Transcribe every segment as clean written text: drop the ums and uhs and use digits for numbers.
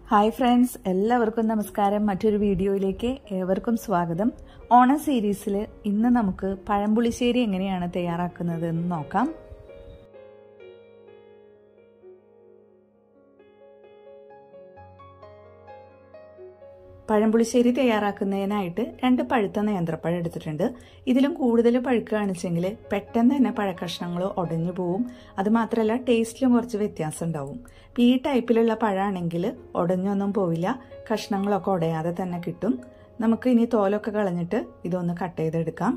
Hi friends, എല്ലാവർക്കും നമസ്കാരം. മറ്റൊരു വീഡിയോയിലേക്ക് ഏവർക്കും സ്വാഗതം. ഓണം സീരീസിൽ ഇന്ന് നമുക്ക് പഴംപുളിശ്ശേരി എങ്ങനെയാണ് തയ്യാറാക്കുന്നത് എന്ന് നോക്കാം. പഴംപുളിശ്ശേരി തയ്യാറാക്കുന്നതിനായിട്ട് 2 പഴുത്ത നേന്ത്രപ്പഴം എടുത്തിട്ടുണ്ട്. ഇതിലും കൂടുതൽ പഴുക്കുകയാണെച്ചെങ്കിൽ പെട്ടെന്ന് തന്നെ പഴക്കഷ്ണങ്ങൾ ഉടഞ്ഞു പോവും. അതുമാത്രമല്ല ടേസ്റ്റിലും കുറച്ച് വ്യത്യാസം ഉണ്ടാവും. ഈ ടൈപ്പിലുള്ള പഴമാണെങ്കിൽ ഉടഞ്ഞൊന്നും പോവില്ല, കഷ്ണങ്ങളൊക്കെ ഉടയാതെ തന്നെ കിട്ടും. നമുക്ക് ഇനി തോലൊക്കെ കളഞ്ഞിട്ട് ഇതൊന്ന് കട്ട് ചെയ്തെടുക്കാം.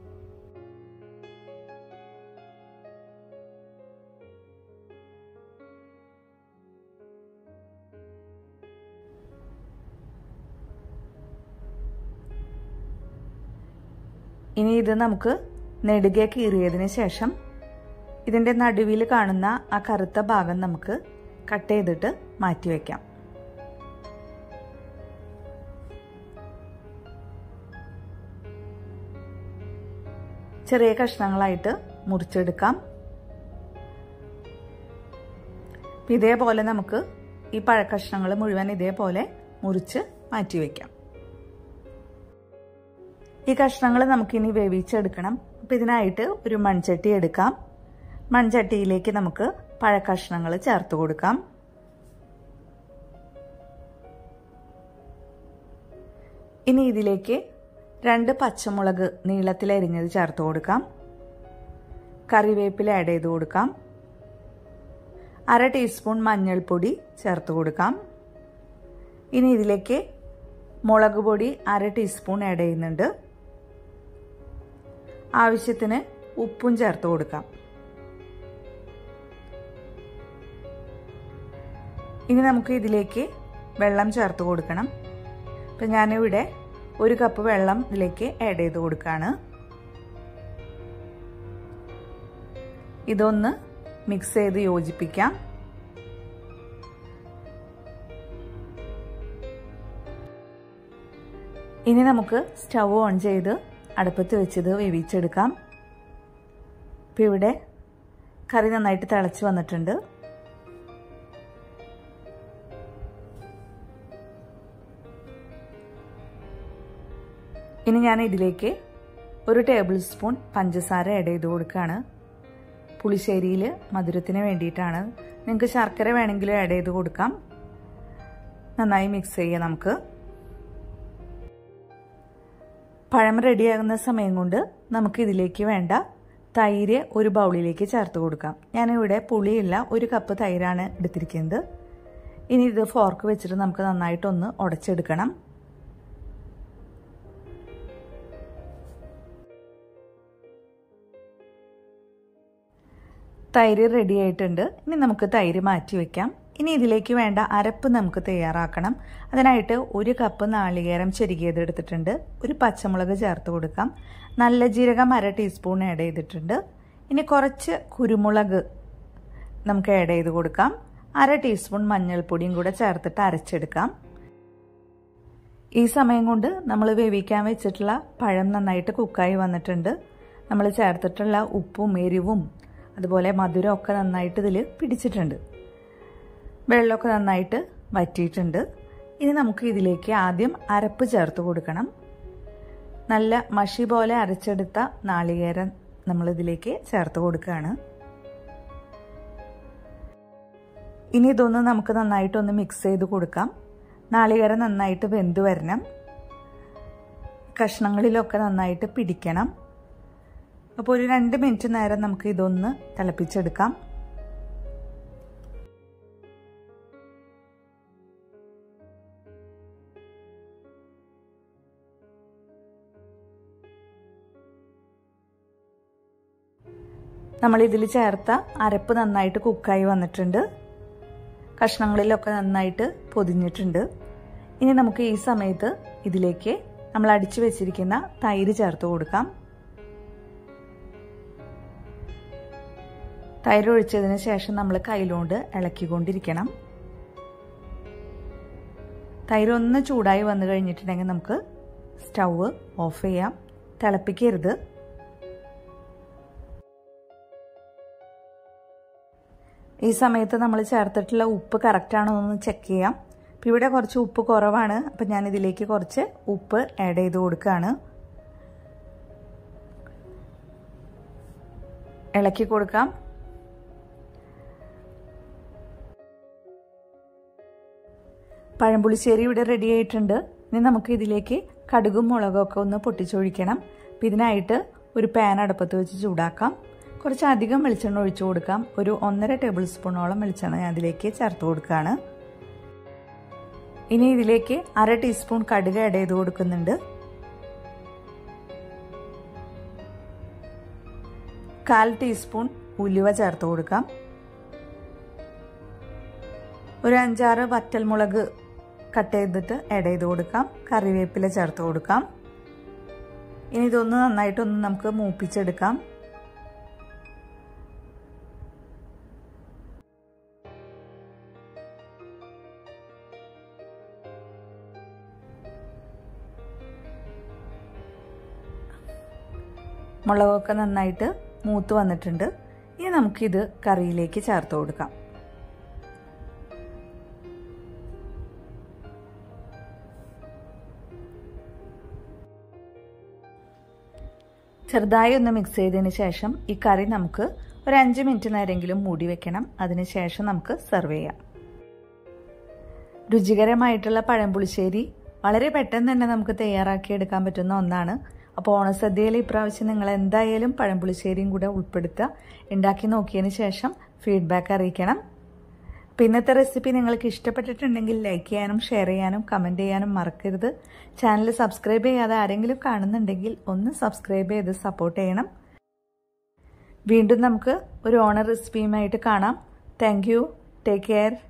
ഇനി ഇത് നമുക്ക് നെടുകെ കീറിയതിന് ശേഷം ഇതിൻ്റെ നടുവിൽ കാണുന്ന ആ കറുത്ത ഭാഗം നമുക്ക് കട്ട് ചെയ്തിട്ട് മാറ്റിവെക്കാം. ചെറിയ കഷ്ണങ്ങളായിട്ട് മുറിച്ചെടുക്കാം. ഇതേപോലെ നമുക്ക് ഈ പഴക്കഷ്ണങ്ങൾ മുഴുവൻ ഇതേപോലെ മുറിച്ച് മാറ്റിവെക്കാം. ഈ കഷ്ണങ്ങൾ നമുക്കിനി വേവിച്ചെടുക്കണം. അപ്പം ഇതിനായിട്ട് ഒരു മൺചട്ടി എടുക്കാം. മൺചട്ടിയിലേക്ക് നമുക്ക് പഴക്കഷ്ണങ്ങൾ ചേർത്ത് കൊടുക്കാം. ഇനി ഇതിലേക്ക് 2 പച്ചമുളക് നീളത്തിലരിഞ്ഞത് ചേർത്ത് കൊടുക്കാം. കറിവേപ്പില ആഡ് ചെയ്ത് കൊടുക്കാം. 1/2 ടീസ്പൂൺ മഞ്ഞൾപ്പൊടി ചേർത്ത് കൊടുക്കാം. ഇനി ഇതിലേക്ക് മുളക് പൊടി 1/2 ടീസ്പൂൺ ആഡ് ചെയ്യുന്നുണ്ട്. ആവശ്യത്തിന് ഉപ്പും ചേർത്ത് കൊടുക്കാം. ഇനി നമുക്ക് ഇതിലേക്ക് വെള്ളം ചേർത്ത് കൊടുക്കണം. അപ്പം ഞാനിവിടെ 1 കപ്പ് വെള്ളം ഇതിലേക്ക് ആഡ് ചെയ്ത് കൊടുക്കുകയാണ്. ഇതൊന്ന് മിക്സ് ചെയ്ത് യോജിപ്പിക്കാം. ഇനി നമുക്ക് സ്റ്റൗ ഓൺ ചെയ്ത് അടുപ്പത്ത് വെച്ചത് വേവിച്ചെടുക്കാം. ഇപ്പം ഇവിടെ കറി നന്നായിട്ട് തിളച്ച് വന്നിട്ടുണ്ട്. ഇനി ഞാൻ ഇതിലേക്ക് 1 ടേബിൾ സ്പൂൺ പഞ്ചസാര ആഡ് ചെയ്ത് കൊടുക്കുകയാണ്. പുളിശ്ശേരിയിൽ മധുരത്തിന് വേണ്ടിയിട്ടാണ്. നിങ്ങൾക്ക് ശർക്കര വേണമെങ്കിലും ആഡ് ചെയ്ത് കൊടുക്കാം. നന്നായി മിക്സ് ചെയ്യാം. നമുക്ക് പഴം റെഡിയാകുന്ന സമയം കൊണ്ട് നമുക്ക് ഇതിലേക്ക് വേണ്ട തൈര് ഒരു ബൗളിലേക്ക് ചേർത്ത് കൊടുക്കാം. ഞാനിവിടെ പുളിയില്ല, 1 കപ്പ് തൈരാണ് എടുത്തിരിക്കുന്നത്. ഇനി ഇത് ഫോർക്ക് വെച്ചിട്ട് നമുക്ക് നന്നായിട്ടൊന്ന് ഉടച്ചെടുക്കണം. തൈര് റെഡി ആയിട്ടുണ്ട്. ഇനി നമുക്ക് തൈര് മാറ്റി വയ്ക്കാം. ഇനി ഇതിലേക്ക് വേണ്ട അരപ്പ് നമുക്ക് തയ്യാറാക്കണം. അതിനായിട്ട് 1 കപ്പ് നാളികേരം ചെരുകിയത് എടുത്തിട്ടുണ്ട്. 1 പച്ചമുളക് ചേർത്ത് കൊടുക്കാം. നല്ല ജീരകം 1/2 ടീസ്പൂൺ ആഡ് ചെയ്തിട്ടുണ്ട്. ഇനി കുറച്ച് കുരുമുളക് നമുക്ക് ആഡ് ചെയ്ത് കൊടുക്കാം. 1/2 ടീസ്പൂൺ മഞ്ഞൾപ്പൊടിയും കൂടെ ചേർത്തിട്ട് അരച്ചെടുക്കാം. ഈ സമയം കൊണ്ട് നമ്മൾ വേവിക്കാൻ വെച്ചിട്ടുള്ള പഴം നന്നായിട്ട് കുക്കായി വന്നിട്ടുണ്ട്. നമ്മൾ ചേർത്തിട്ടുള്ള ഉപ്പും എരിവും അതുപോലെ മധുരമൊക്കെ നന്നായിട്ട് ഇതിൽ പിടിച്ചിട്ടുണ്ട്. വെള്ളമൊക്കെ നന്നായിട്ട് വറ്റിയിട്ടുണ്ട്. ഇനി നമുക്ക് ഇതിലേക്ക് ആദ്യം അരപ്പ് ചേർത്ത് കൊടുക്കണം. നല്ല മഷി പോലെ അരച്ചെടുത്ത നാളികേരം നമ്മളിതിലേക്ക് ചേർത്ത് കൊടുക്കുകയാണ്. ഇനി ഇതൊന്ന് നമുക്ക് നന്നായിട്ടൊന്ന് മിക്സ് ചെയ്ത് കൊടുക്കാം. നാളികേരം നന്നായിട്ട് വെന്ത് വരണം. കഷ്ണങ്ങളിലൊക്കെ നന്നായിട്ട് പിടിക്കണം. അപ്പോൾ ഒരു 2 മിനിറ്റ് നേരം നമുക്ക് ഇതൊന്ന് തിളപ്പിച്ചെടുക്കാം. നമ്മളിതിൽ ചേർത്ത അരപ്പ് നന്നായിട്ട് കുക്കായി വന്നിട്ടുണ്ട്. കഷ്ണങ്ങളിലൊക്കെ നന്നായിട്ട് പൊതിഞ്ഞിട്ടുണ്ട്. ഇനി നമുക്ക് ഈ സമയത്ത് ഇതിലേക്ക് നമ്മൾ അടിച്ചു വെച്ചിരിക്കുന്ന തൈര് ചേർത്ത് കൊടുക്കാം. തൈര് ഒഴിച്ചതിന് ശേഷം നമ്മൾ കയ്യിലോണ്ട് ഇളക്കിക്കൊണ്ടിരിക്കണം. തൈര് ഒന്ന് ചൂടായി വന്നു കഴിഞ്ഞിട്ടുണ്ടെങ്കിൽ നമുക്ക് സ്റ്റൗ ഓഫ് ചെയ്യാം. തിളപ്പിക്കരുത്. ഈ സമയത്ത് നമ്മൾ ചേർത്തിട്ടുള്ള ഉപ്പ് കറക്റ്റ് ആണോ എന്ന് ചെക്ക് ചെയ്യാം. അപ്പോൾ ഇവിടെ കുറച്ച് ഉപ്പ് കുറവാണ്. അപ്പോൾ ഞാൻ ഇതിലേക്ക് കുറച്ച് ഉപ്പ് ആഡ് ചെയ്ത് കൊടുക്കുകയാണ്. ഇളക്കി കൊടുക്കാം. പഴംപുളിശ്ശേരി ഇവിടെ റെഡി ആയിട്ടുണ്ട്. ഇനി നമുക്ക് ഇതിലേക്ക് കടുകും മുളകും ഒക്കെ ഒന്ന് പൊട്ടിച്ചൊഴിക്കണം. അപ്പം ഇതിനായിട്ട് ഒരു പാൻ അടുപ്പത്ത് വെച്ച് ചൂടാക്കാം. കുറച്ചധികം വെളിച്ചെണ്ണ ഒഴിച്ചു കൊടുക്കാം. ഒരു 1.5 ടേബിൾ സ്പൂണോളം വെളിച്ചെണ്ണ ഞാൻ ഇതിലേക്ക് ചേർത്ത് കൊടുക്കുകയാണ്. ഇനി ഇതിലേക്ക് 1/2 ടീസ്പൂൺ കടുക് ആഡ് ചെയ്ത് കൊടുക്കുന്നുണ്ട്. 1/4 ടീസ്പൂൺ ഉലുവ ചേർത്ത് കൊടുക്കാം. ഒരു 5-6 വറ്റൽമുളക് കട്ട് ചെയ്തിട്ട് ആഡ് ചെയ്ത് കൊടുക്കാം. കറിവേപ്പില ചേർത്ത് കൊടുക്കാം. ഇനി ഇതൊന്ന് നന്നായിട്ടൊന്ന് നമുക്ക് മൂപ്പിച്ചെടുക്കാം. മുളകൊക്കെ നന്നായിട്ട് മൂത്ത് വന്നിട്ടുണ്ട്. ഇനി നമുക്കിത് കറിയിലേക്ക് ചേർത്ത് കൊടുക്കാം. ചെറുതായി ഒന്ന് മിക്സ് ചെയ്തതിന് ശേഷം ഈ കറി നമുക്ക് ഒരു 5 മിനിറ്റ് നേരമെങ്കിലും മൂടി വെക്കണം. അതിനുശേഷം നമുക്ക് സെർവ് ചെയ്യാം. രുചികരമായിട്ടുള്ള പഴംപുളിശ്ശേരി വളരെ പെട്ടെന്ന് തന്നെ നമുക്ക് തയ്യാറാക്കിയെടുക്കാൻ പറ്റുന്ന ഒന്നാണ്. അപ്പോൾ ഓണസദ്യയിൽ ഇപ്രാവശ്യം നിങ്ങൾ എന്തായാലും പഴംപുളിശ്ശേരിയും കൂടെ ഉൾപ്പെടുത്തുക. ഉണ്ടാക്കി നോക്കിയതിന് ശേഷം ഫീഡ്ബാക്ക് അറിയിക്കണം. അപ്പോൾ ഇന്നത്തെ റെസിപ്പി നിങ്ങൾക്ക് ഇഷ്ടപ്പെട്ടിട്ടുണ്ടെങ്കിൽ ലൈക്ക് ചെയ്യാനും ഷെയർ ചെയ്യാനും കമൻറ്റ് ചെയ്യാനും മറക്കരുത്. ചാനൽ സബ്സ്ക്രൈബ് ചെയ്യാതെ ആരെങ്കിലും കാണുന്നുണ്ടെങ്കിൽ ഒന്ന് സബ്സ്ക്രൈബ് ചെയ്ത് സപ്പോർട്ട് ചെയ്യണം. വീണ്ടും നമുക്ക് ഒരു ഓണ റെസിപ്പിയുമായിട്ട് കാണാം. Thank you. Take care.